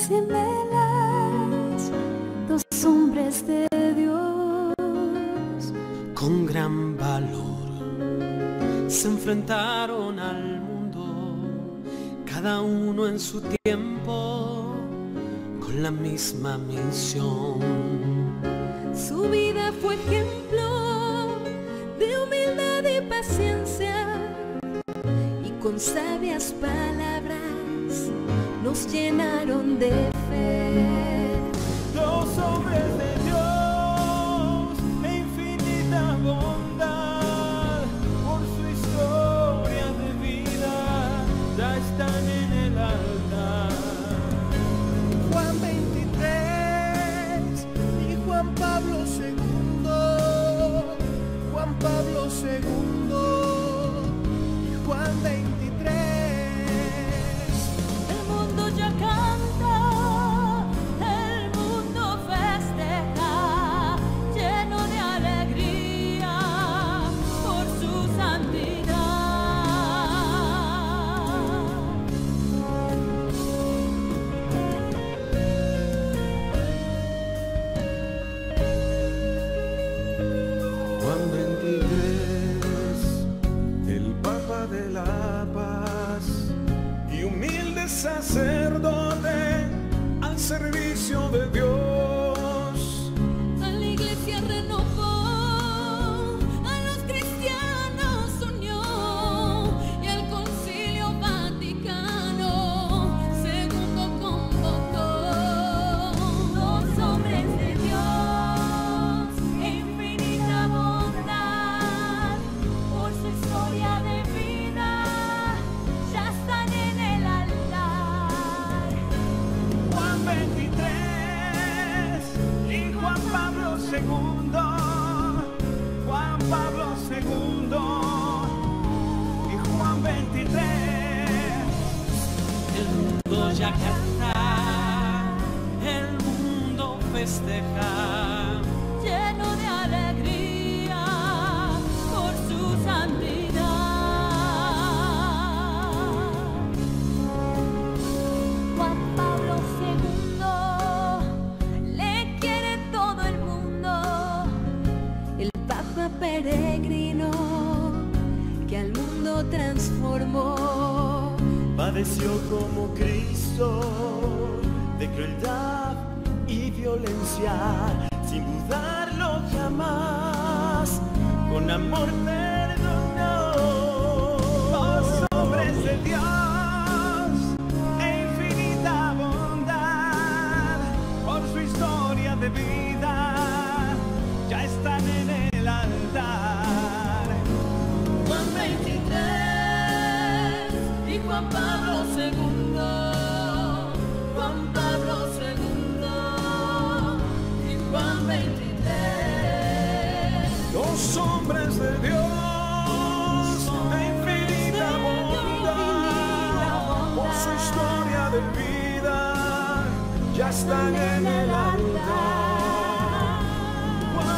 gemelas, dos hombres de Dios. Con gran valor se enfrentaron al mundo, cada uno en su tiempo, con la misma misión. Su vida fue ejemplo de humildad y paciencia, y con sabias palabras nos llenaron de fe. Los hombres de Dios de infinita bondad, por su historia de vida ya están en el altar. Juan 23 y Juan Pablo II, Juan Pablo II y Juan 23. El mundo ya canta, el mundo festeja, lleno de alegría por su santidad. Juan 23, el Papa de la Paz y humilde sacerdote al servicio de Dios. A la iglesia renovó, a los cristianos unió, y al Concilio Vaticano segundo convocó. Los hombres de Dios, infinita bondad, por su historia de vida ya están en el altar. Juan 23 y Juan Pablo II, Juan Pablo II y Juan 23. El mundo ya canta, el mundo festeja, Lleno de alegría por su santidad. Juan Pablo II le quiere todo el mundo, el Papa peregrino que al mundo transformó. Padeció como Cristo de crueldad y violencia, sin dudarlo jamás, con amor perdonó. Los hombres de Dios e infinita bondad, por su historia de vida ya están en el altar. Juan 23 y Juan Pablo II, Juan Pablo II y Juan 23. Los hombres de Dios de infinita bondad, por su historia de vida ya están en el altar. Juan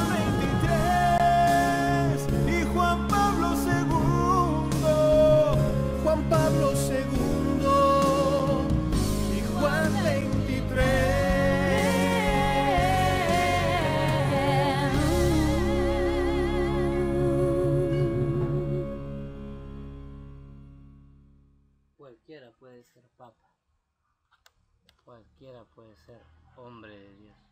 23 y Juan Pablo II, Juan Pablo II y Juan 23. Cualquiera puede ser papa, cualquiera puede ser hombre de Dios.